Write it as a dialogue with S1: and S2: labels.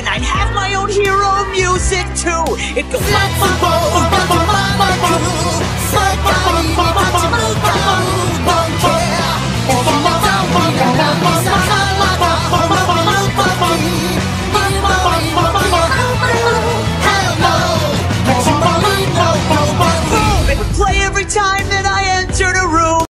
S1: I have my own hero music too. It goes